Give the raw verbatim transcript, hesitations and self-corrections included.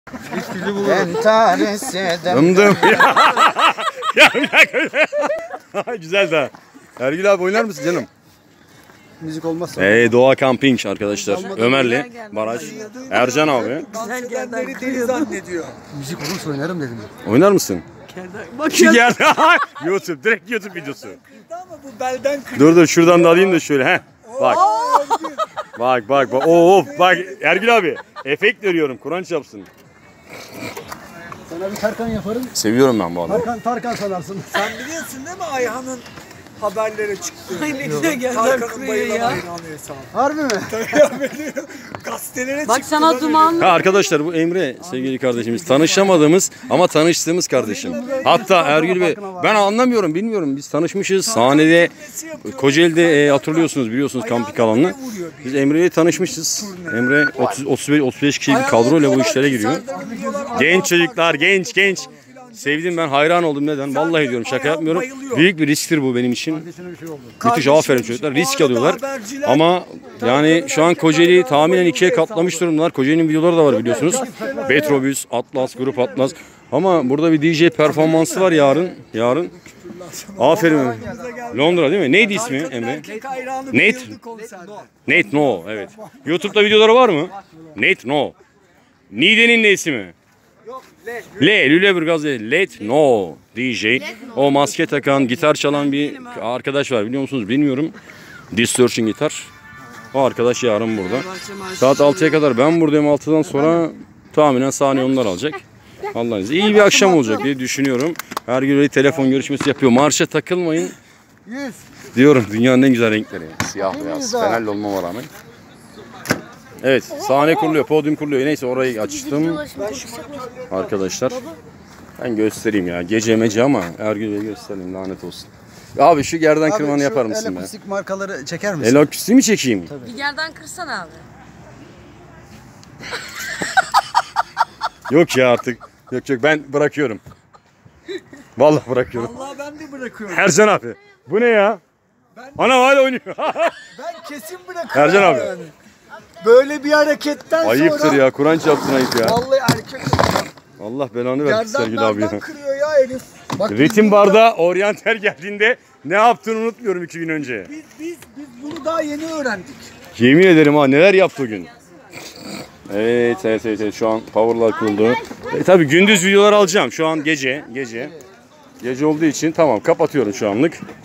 Ben tarih eden. Dımdım. Ya bir dakika. Güzel daha. Ergül abi oynar mısın canım? Müzik olmazsa. Hey Doğa Camping arkadaşlar. Ömerli, Baraj, Ercan abi. Güzel gerdan kırıyordum. Zannediyor. Müzik olursa oynarım dedim. Oynar mısın? Bak Şu ya. geldi. YouTube, direkt YouTube videosu. Ama bu belden kırıyor. Dur dur şuradan da alayım da şöyle. Heh. Bak. Bak bak bak. Oo bak Ergül abi. Efekt veriyorum. Kur'an çapsın. Sana bir Tarkan yaparım. Seviyorum ben bu adamı. Tarkan, Tarkan sanarsın. Sen biliyorsun değil mi Ayhan'ın haberlere çıktı? Ay ne güzel gerdan Tarkan'ın kırıyor bayılan ya. hayranı hesabı. Harbi mi? Gazetelere Bak çıktı. sana dumanlı. Ha arkadaşlar bu Emre sevgili kardeşimiz. Tanışamadığımız ama tanıştığımız kardeşim. Hatta Ergül Bey ben anlamıyorum bilmiyorum biz tanışmışız sahnede Kocaeli'de e, hatırlıyorsunuz biliyorsunuz kamping alanını. Biz Emre ile tanışmışız. Emre otuz otuz beş otuz beş kişilik bir kadroyla bu işlere giriyor. Genç çocuklar genç genç. Sevdim ben hayran oldum neden? Vallahi diyorum şaka yapmıyorum. Büyük bir risktir bu benim için. Müthiş aferin çocuklar risk alıyorlar. Ama yani şu an Kocaeli'yi tahminen ikiye katlamış durumlar. Kocaeli'nin videoları da var biliyorsunuz. Metrobüs, Atlas, Grup Atlas. Ama burada bir D J performansı var yarın. Yarın. Aferin. Londra değil mi? Neydi ismi Emre? Erkek hayranı Nate. bayıldı konserde. Nate No evet. YouTube'da videoları var mı? Nate No. Nide'nin neyisi mi? Le, Lüleburgaz değil. Let No D J. O maske takan, gitar çalan bir arkadaş var biliyor musunuz bilmiyorum. Distortion gitar. O arkadaş yarın burada. Saat altıya kadar ben buradayım, altıdan sonra tahminen sahne onlar alacak. Allah'ın izniyle iyi bir akşam olacak diye düşünüyorum. Her gün telefon görüşmesi yapıyor. Marşa takılmayın. Diyorum dünyanın en güzel renkleri. Siyah beyaz. Fenerli olmama rağmen. Evet sahne kuruluyor, podyum kuruluyor. Neyse orayı açtım. Arkadaşlar ben göstereyim ya. Gece mece ama Ergül Bey göstereyim lanet olsun. Abi şu gerdan kırmanı yapar mısın be? Elekustik markaları çeker misin? Elakustiği mi çekeyim? Bir gerdan kırsana abi. Yok ya artık. Yok yok ben bırakıyorum. Vallahi bırakıyorum. Vallahi ben de bırakıyorum. Ercan abi. Bu ne ya? Ana hala oynuyor. Ben kesin bırakıyorum. Ercan abi. Yani. Böyle bir hareketten Ayıptır sonra. ya. Kur'an çarpsın ayıp ya. Vallahi erkek Allah belanı versin Sergül abi gerdanlardan ya. kırıyor ya herif. Bak, Ritim biz barda oryantal geldiğinde ne yaptığını unutmuyorum iki gün önce. Biz, biz, biz bunu daha yeni öğrendik. Yemin ederim ha neler yaptı o gün. Evet evet evet, evet. Şu an powerlar kuruldu. E, tabii gündüz videolar alacağım. Şu an gece gece. Gece olduğu için tamam kapatıyorum şu anlık.